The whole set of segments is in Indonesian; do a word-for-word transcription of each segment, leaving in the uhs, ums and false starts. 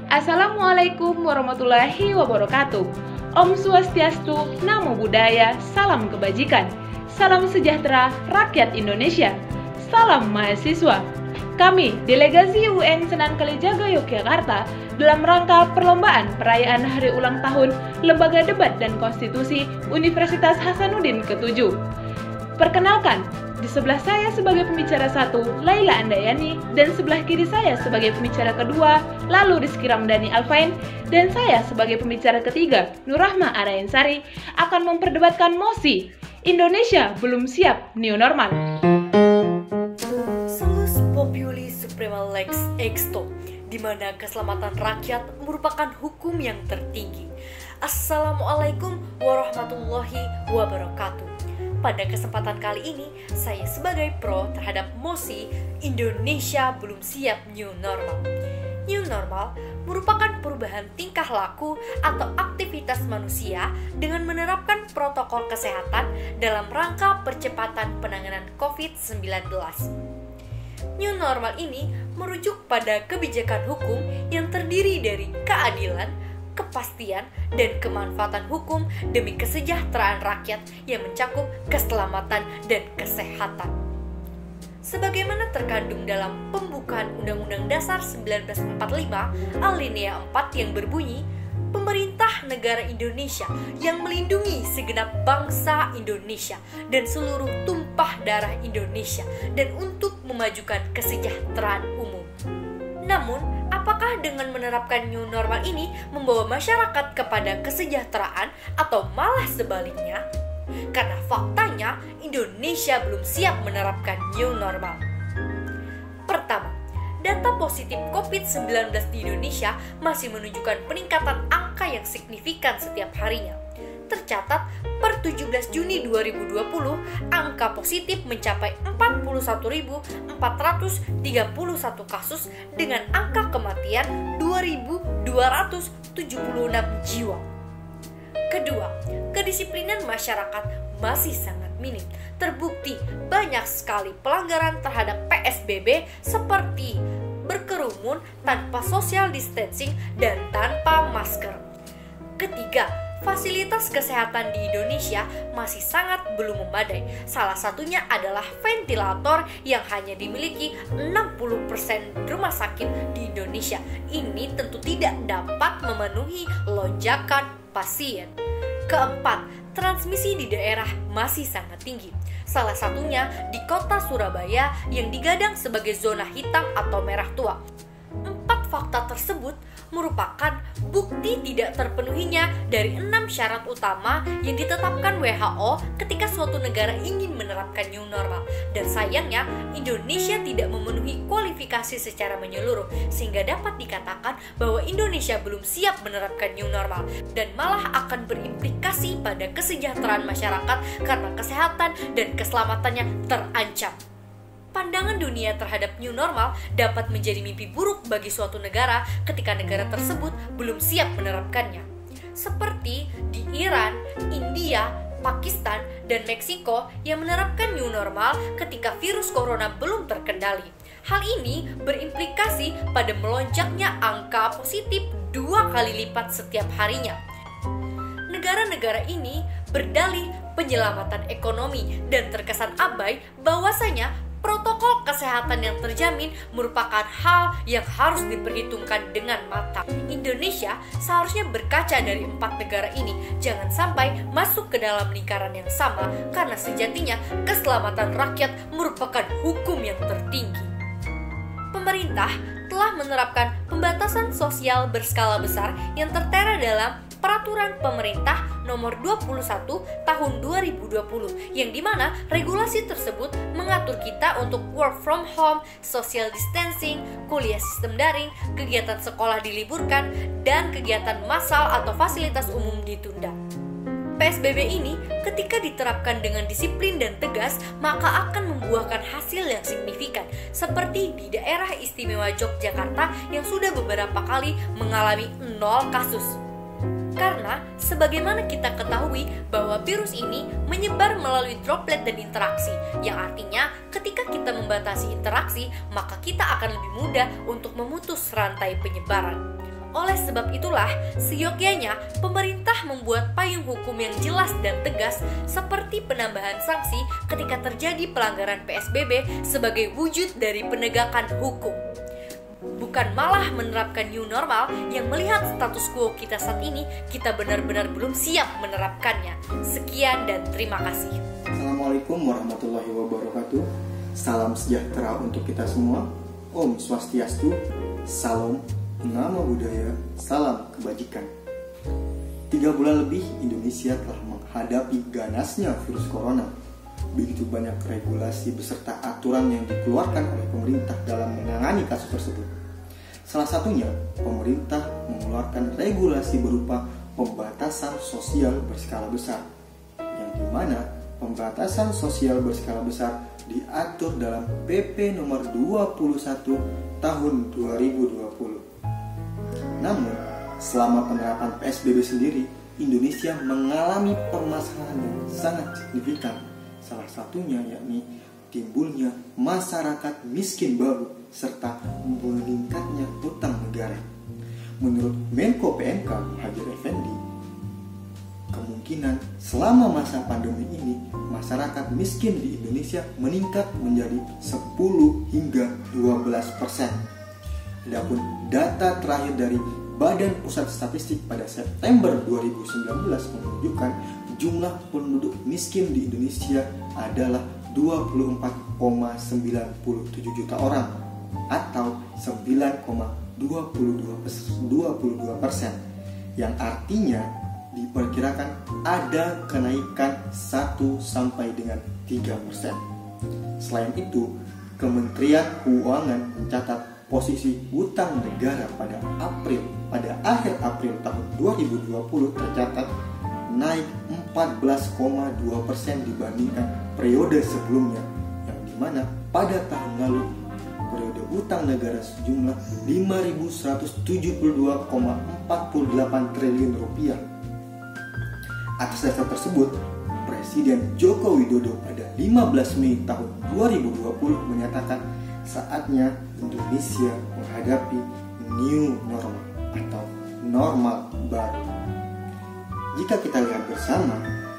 Assalamualaikum warahmatullahi wabarakatuh. Om Swastiastu, Namo Buddhaya, salam kebajikan. Salam sejahtera rakyat Indonesia. Salam mahasiswa. Kami, Delegasi U N Sunan Kalijaga Yogyakarta, dalam rangka perlombaan perayaan hari ulang tahun Lembaga Debat dan Konstitusi Universitas Hasanuddin ketujuh. Perkenalkan, di sebelah saya sebagai pembicara satu, Laila Andayani, dan sebelah kiri saya sebagai pembicara kedua, lalu Rizky Ramdhani Alfain, dan saya sebagai pembicara ketiga, Nurrahma Arayensari, akan memperdebatkan mosi Indonesia belum siap new normal. Salus Populi Suprema Lex Exto, di mana keselamatan rakyat merupakan hukum yang tertinggi. Assalamualaikum warahmatullahi wabarakatuh. Pada kesempatan kali ini, saya sebagai pro terhadap mosi Indonesia belum siap new normal. New normal merupakan perubahan tingkah laku atau aktivitas manusia dengan menerapkan protokol kesehatan dalam rangka percepatan penanganan covid sembilan belas. New normal ini merujuk pada kebijakan hukum yang terdiri dari keadilan, kepastian, dan kemanfaatan hukum demi kesejahteraan rakyat yang mencakup keselamatan dan kesehatan. Sebagaimana terkandung dalam pembukaan Undang-Undang Dasar seribu sembilan ratus empat puluh lima alinea empat yang berbunyi, pemerintah negara Indonesia yang melindungi segenap bangsa Indonesia dan seluruh tumpah darah Indonesia dan untuk memajukan kesejahteraan umum. Namun, apakah dengan menerapkan new normal ini membawa masyarakat kepada kesejahteraan atau malah sebaliknya? Karena faktanya Indonesia belum siap menerapkan new normal. Pertama, data positif covid sembilan belas di Indonesia masih menunjukkan peningkatan angka yang signifikan setiap harinya. Tercatat per tujuh belas Juni dua ribu dua puluh, angka positif mencapai empat puluh satu ribu empat ratus tiga puluh satu kasus dengan angka kematian dua ribu dua ratus tujuh puluh enam jiwa. Kedua, kedisiplinan masyarakat masih sangat minim. Terbukti banyak sekali pelanggaran terhadap P S B B seperti berkerumun tanpa social distancing dan tanpa masker. Ketiga, fasilitas kesehatan di Indonesia masih sangat belum memadai. Salah satunya adalah ventilator yang hanya dimiliki enam puluh persen rumah sakit di Indonesia. Ini tentu tidak dapat memenuhi lonjakan pasien. Keempat, transmisi di daerah masih sangat tinggi. Salah satunya di kota Surabaya yang digadang sebagai zona hitam atau merah tua. Empat fakta tersebut merupakan bukti tidak terpenuhinya dari enam syarat utama yang ditetapkan W H O ketika suatu negara ingin menerapkan new normal. Dan sayangnya, Indonesia tidak memenuhi kualifikasi secara menyeluruh, sehingga dapat dikatakan bahwa Indonesia belum siap menerapkan new normal dan malah akan berimplikasi pada kesejahteraan masyarakat karena kesehatan dan keselamatannya terancam. Pandangan dunia terhadap new normal dapat menjadi mimpi buruk bagi suatu negara ketika negara tersebut belum siap menerapkannya. Seperti di Iran, India, Pakistan, dan Meksiko yang menerapkan new normal ketika virus corona belum terkendali. Hal ini berimplikasi pada melonjaknya angka positif dua kali lipat setiap harinya. Negara-negara ini berdalih penyelamatan ekonomi dan terkesan abai bahwasanya protokol kesehatan yang terjamin merupakan hal yang harus diperhitungkan dengan matang. Indonesia seharusnya berkaca dari empat negara ini, jangan sampai masuk ke dalam lingkaran yang sama, karena sejatinya keselamatan rakyat merupakan hukum yang tertinggi. Pemerintah telah menerapkan pembatasan sosial berskala besar yang tertera dalam Peraturan Pemerintah Nomor dua puluh satu Tahun dua ribu dua puluh, yang dimana regulasi tersebut mengatur kita untuk work from home, social distancing, kuliah sistem daring, kegiatan sekolah diliburkan, dan kegiatan massal atau fasilitas umum ditunda. P S B B ini ketika diterapkan dengan disiplin dan tegas, maka akan membuahkan hasil yang signifikan, seperti di daerah istimewa Yogyakarta yang sudah beberapa kali mengalami nol kasus. Karena sebagaimana kita ketahui bahwa virus ini menyebar melalui droplet dan interaksi, yang artinya ketika kita membatasi interaksi, maka kita akan lebih mudah untuk memutus rantai penyebaran. Oleh sebab itulah, seyogyanya pemerintah membuat payung hukum yang jelas dan tegas seperti penambahan sanksi ketika terjadi pelanggaran P S B B sebagai wujud dari penegakan hukum. Bukan malah menerapkan new normal yang melihat status quo kita saat ini, kita benar-benar belum siap menerapkannya. Sekian dan terima kasih. Assalamualaikum warahmatullahi wabarakatuh. Salam sejahtera untuk kita semua. Om Swastiastu, Salam, Nama Budaya, Salam Kebajikan. Tiga bulan lebih Indonesia telah menghadapi ganasnya virus corona. Begitu banyak regulasi beserta aturan yang dikeluarkan oleh pemerintah dalam menangani kasus tersebut. Salah satunya, pemerintah mengeluarkan regulasi berupa pembatasan sosial berskala besar, yang dimana pembatasan sosial berskala besar diatur dalam P P nomor dua puluh satu tahun dua ribu dua puluh. Namun, selama penerapan P S B B sendiri, Indonesia mengalami permasalahan yang sangat signifikan. Salah satunya yakni timbulnya masyarakat miskin baru serta meningkatnya utang negara. Menurut Menko P M K Muhadjir Effendi, kemungkinan selama masa pandemi ini masyarakat miskin di Indonesia meningkat menjadi sepuluh hingga dua belas persen. Adapun data terakhir dari Badan Pusat Statistik pada September dua ribu sembilan belas menunjukkan jumlah penduduk miskin di Indonesia adalah dua puluh empat koma sembilan tujuh juta orang atau sembilan koma dua dua persen, yang artinya diperkirakan ada kenaikan satu sampai dengan tiga persen. Selain itu, Kementerian Keuangan mencatat posisi utang negara pada April pada akhir April tahun dua ribu dua puluh tercatat naik empat belas koma dua persen dibandingkan periode sebelumnya, yang dimana pada tahun lalu periode utang negara sejumlah lima ribu seratus tujuh puluh dua koma empat delapan triliun rupiah. Atas dasar tersebut, Presiden Joko Widodo pada lima belas Mei tahun dua ribu dua puluh menyatakan saatnya Indonesia menghadapi new normal atau normal baru. Jika kita lihat bersama,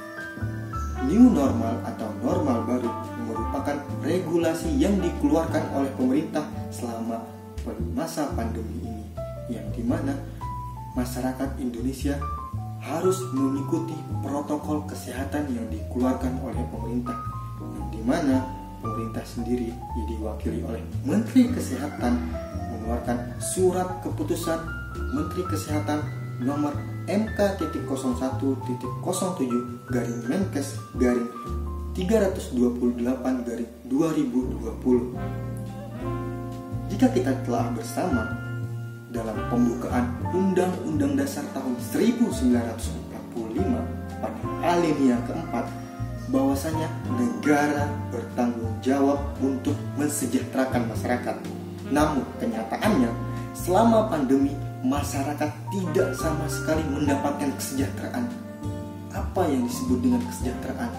new normal atau normal baru merupakan regulasi yang dikeluarkan oleh pemerintah selama masa pandemi ini, yang dimana masyarakat Indonesia harus mengikuti protokol kesehatan yang dikeluarkan oleh pemerintah, yang dimana pemerintah sendiri yang diwakili oleh Menteri Kesehatan mengeluarkan surat keputusan Menteri Kesehatan nomor M K nol satu nol tujuh garing Menkes garing tiga ratus dua puluh delapan garing dua ribu dua puluh. Jika kita telah bersama dalam pembukaan Undang-Undang Dasar tahun seribu sembilan ratus empat puluh lima pada alinea keempat, bahwasanya negara bertanggung jawab untuk mensejahterakan masyarakat. Namun kenyataannya, selama pandemi masyarakat tidak sama sekali mendapatkan kesejahteraan. Apa yang disebut dengan kesejahteraan?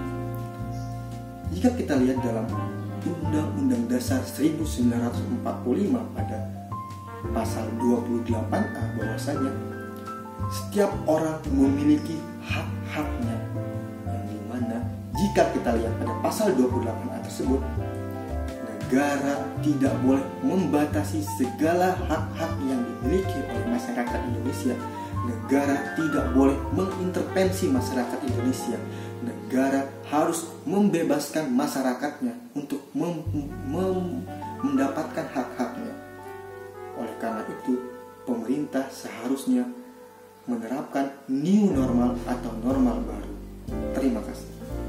Jika kita lihat dalam Undang-Undang Dasar seribu sembilan ratus empat puluh lima pada pasal dua puluh delapan A, bahwasanya setiap orang memiliki hak-haknya, yang dimana jika kita lihat pada pasal dua puluh delapan A tersebut, negara tidak boleh membatasi segala hak-hak yang dimiliki oleh masyarakat Indonesia. Negara tidak boleh mengintervensi masyarakat Indonesia. Negara harus membebaskan masyarakatnya untuk mem- mem- mendapatkan hak-haknya. Oleh karena itu, pemerintah seharusnya menerapkan new normal atau normal baru. Terima kasih.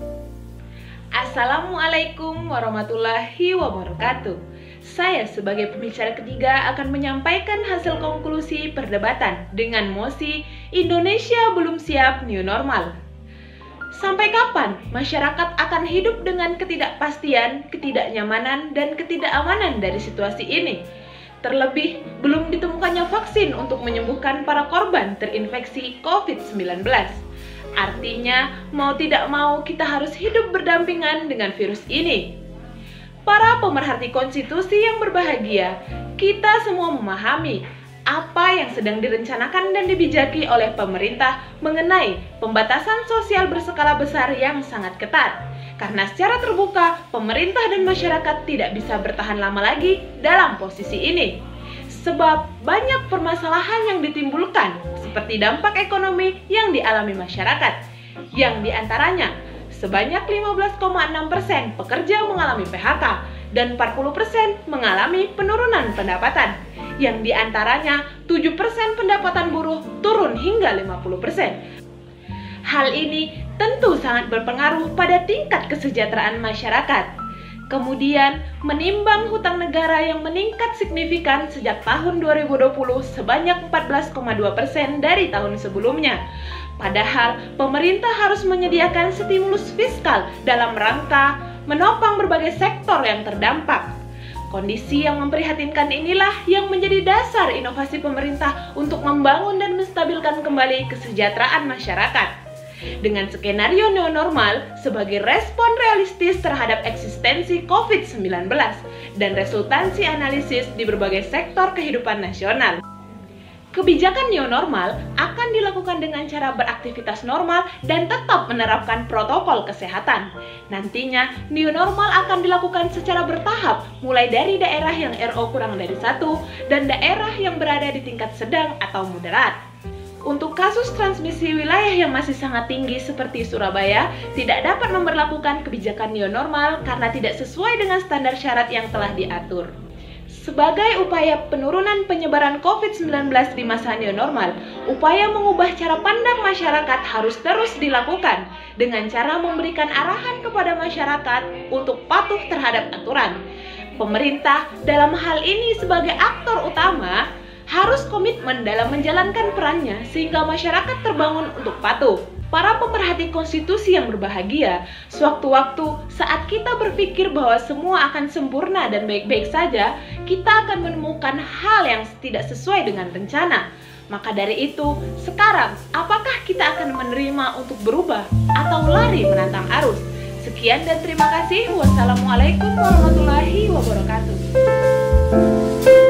Assalamualaikum warahmatullahi wabarakatuh. Saya sebagai pembicara ketiga akan menyampaikan hasil konklusi perdebatan dengan mosi Indonesia belum siap new normal. Sampai kapan masyarakat akan hidup dengan ketidakpastian, ketidaknyamanan, dan ketidakamanan dari situasi ini? Terlebih, belum ditemukannya vaksin untuk menyembuhkan para korban terinfeksi covid sembilan belas. Artinya, mau tidak mau kita harus hidup berdampingan dengan virus ini. Para pemerhati konstitusi yang berbahagia, kita semua memahami apa yang sedang direncanakan dan dibijaki oleh pemerintah mengenai pembatasan sosial berskala besar yang sangat ketat. Karena secara terbuka, pemerintah dan masyarakat tidak bisa bertahan lama lagi dalam posisi ini. Sebab banyak permasalahan yang ditimbulkan, seperti dampak ekonomi yang dialami masyarakat, yang diantaranya sebanyak lima belas koma enam persen pekerja mengalami P H K dan empat puluh persen mengalami penurunan pendapatan, yang diantaranya tujuh persen pendapatan buruh turun hingga lima puluh persen. Hal ini tentu sangat berpengaruh pada tingkat kesejahteraan masyarakat. Kemudian, menimbang hutang negara yang meningkat signifikan sejak tahun dua ribu dua puluh sebanyak empat belas koma dua persen dari tahun sebelumnya. Padahal, pemerintah harus menyediakan stimulus fiskal dalam rangka menopang berbagai sektor yang terdampak. Kondisi yang memprihatinkan inilah yang menjadi dasar inovasi pemerintah untuk membangun dan menstabilkan kembali kesejahteraan masyarakat. Dengan skenario neonormal sebagai respon realistis terhadap eksistensi covid sembilan belas dan resultansi analisis di berbagai sektor kehidupan nasional. Kebijakan neonormal akan dilakukan dengan cara beraktivitas normal dan tetap menerapkan protokol kesehatan. Nantinya, neonormal akan dilakukan secara bertahap, mulai dari daerah yang R O kurang dari satu dan daerah yang berada di tingkat sedang atau moderat. Untuk kasus transmisi wilayah yang masih sangat tinggi seperti Surabaya, tidak dapat memberlakukan kebijakan neonormal karena tidak sesuai dengan standar syarat yang telah diatur. Sebagai upaya penurunan penyebaran covid sembilan belas di masa neonormal, upaya mengubah cara pandang masyarakat harus terus dilakukan dengan cara memberikan arahan kepada masyarakat untuk patuh terhadap aturan. Pemerintah dalam hal ini sebagai aktor utama harus komitmen dalam menjalankan perannya sehingga masyarakat terbangun untuk patuh. Para pemerhati konstitusi yang berbahagia, sewaktu-waktu saat kita berpikir bahwa semua akan sempurna dan baik-baik saja, kita akan menemukan hal yang tidak sesuai dengan rencana. Maka dari itu, sekarang apakah kita akan menerima untuk berubah atau lari menantang arus? Sekian dan terima kasih. Wassalamualaikum warahmatullahi wabarakatuh.